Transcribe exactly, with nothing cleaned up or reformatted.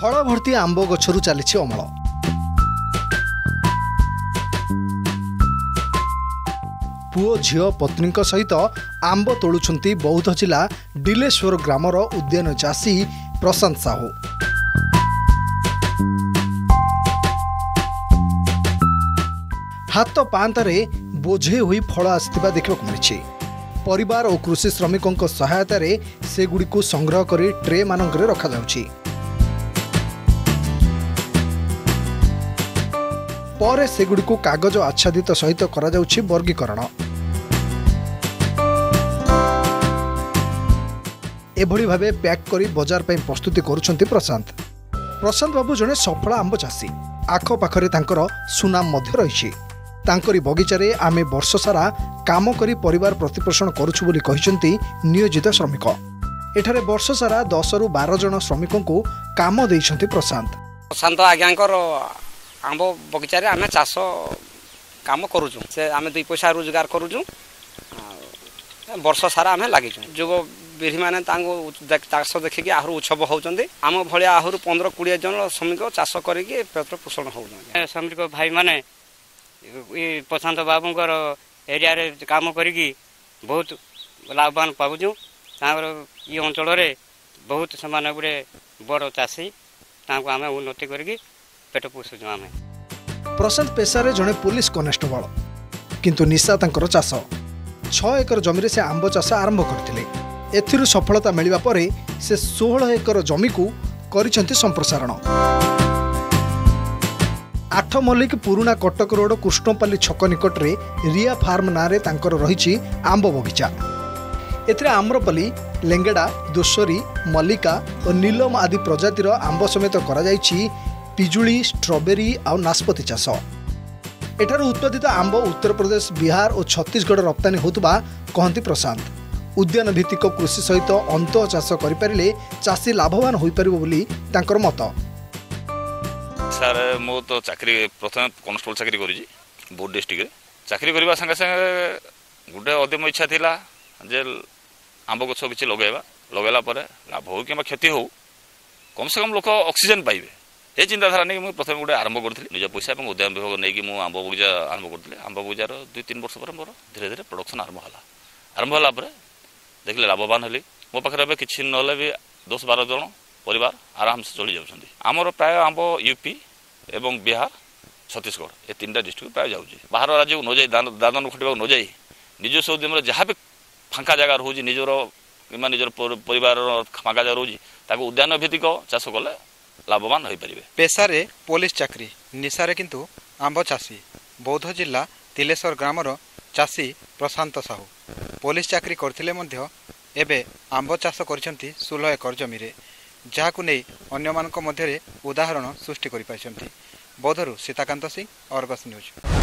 फल भर्ती आंब गछरु चली अमल। पुओ झियो पत्नी सहित आंब तोलुछंती बौद्ध जिला डिलेश्वर ग्रामर उद्यान चाषी प्रशांत साहू। हाथ पांतारे बोझे हुई फल आसथिबा देखा मिली। परिवार और कृषि श्रमिकों सहायता से गुड़िक संग्रह कर ट्रे मानक रखा जाउछि। पर से गुड़िक कागज आच्छादित सहित करा जाउछि वर्गीकरण। एभली भावे पैक करी बाजार पे प्रस्तुति करुछंती प्रशांत। प्रशांत बाबू जने सफल आंब चाषी। आख पाखरे तांकर सुनाम मध्य रहिछि। तांकरी बगीचारे आमे वर्ष सारा काम करी परिवार प्रतिपोषण करुछु बोली कहिसंती नियोजित श्रमिक। एठारे वर्ष सारा दस रु बारह जन श्रमिकों को काम देइछंती प्रशांत। प्रशांत आज्ञांकर आंब बगीचारे आमे चाष काम करूछु। से आमे दुई पैसा रोजगार करूछु। वर्ष सारा आमे लागिछु। जुग पीढ़ी माने तांको चाष देखिकी आहरु उत्सव होउचंती। आम भलिया आहरु पंद्रह बीस जन श्रमिक चाष करिके पेट पोषण होउचंती। श्रमिक भाई माने प्रशांत बाबूंकर एरिया रे काम करिकी बहुत लाभवान पाबुछु। तांकर ई अंचल रे बहुत समान गुरे बड़ चाषी तांको आमे उन्नति करिकी पेट पोषुछु। आमे प्रशांत पेशारे जने पुलिस कनेस्टेबल किंतु निशा तांकर चाष। छह एकर जमी से आंब चाष आरंभ करथिले। एथिरु सफलता मिलिबा परे से सोलह एकर जमी को करिसंती संप्रसारण। आठ मल्लिक पुराना कटक रोड कृष्णपाली छक निकट रे रिया फार्म नारे तांकर रहिछि आंब बगीचा। एथिरे आम्रपल्ली, लेंगेडा, दोसरी, मल्लिका और नीलम आदि प्रजातिर आंब समेत करा जाइछि पिजुली, स्ट्रॉबेरी और नाशपति चाष। एठार उत्पादित आंब उत्तर प्रदेश, बिहार और छत्तीसगढ़ रप्तानी होतबा कहंती प्रशांत। उद्यान भित्तिक कृषि सहित अंतः चाष करिपारिले चाषी लाभवान होई परिबो बोली तांकर मत। सर मो तो चाकरी प्रथम कॉन्स्टेबल चाकरी करी बौद्ध डिस्ट्रिक्ट चाकरी करने संगे संगे गोटे अदम इच्छा थिला जे आंब गछ किसी लगेगा लगेला लाभ हो कि क्षति हो कम से कम लोक ऑक्सीजन पाइबे ये चिंताधारा नहीं मुझे प्रथम गोटे आरंभ करी निज पैसा और उद्यान विभाग नहीं मुझे आंब बगीचा आरंभ करी। आंब बगीचार दुई तीन वर्ष पर मोर धीरे धीरे प्रोडक्शन आरंभ है। आरंभ है देखिए लाभवान हेली। मो पाखे किसी ना भी दस बार जन परिवार आराम से चली जाऊँगी। आमर प्राय आंब यूपी एवं बिहार, छत्तीसगढ़ ये तीन टा डिस्ट्रिक्ट प्राय जाऊँगी। बाहर राज्य को न जाई दादन खटिया न जाई निज उद्यम जहाँ भी फांका जगह रोचे निजर कि निजर परिवार फांका जगह रोचे उद्यान भित्तिक चाष कले लाभवान हो पारे। पेशारे पुलिस चाकरी, निशारे किंतु आंब चाषी। बौद्ध जिला तिलेश्वर ग्रामर चाषी प्रशांत साहू पुलिस चाकरी करथिले मध्य एबे आंब चाष करिसंती सोलह एकर जमी रे, जहाकु नै अन्य मानक मध्यरे उदाहरण सृष्टि करि पाइसंती। बौद्धरू सीताकांत सिंह, अर्गस न्यूज।